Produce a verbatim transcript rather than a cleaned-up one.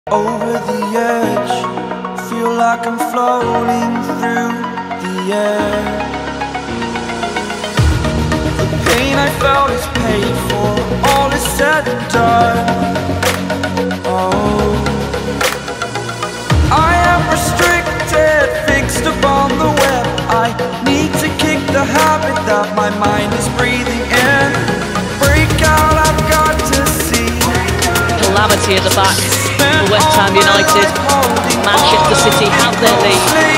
Over the edge, feel like I'm floating through the air. The pain I felt is paid for, all is said and done. Oh, I am restricted, fixed upon the web. I need to kick the habit that my mind is breathing in. Break out, I've got to see. Calamity at the back for West Ham United. Manchester City have their lead.